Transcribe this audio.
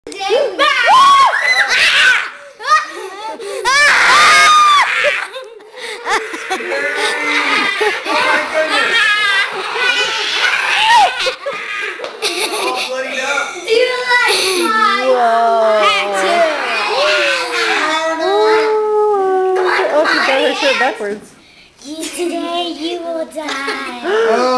Oh, she got her shirt backwards. Today you will die.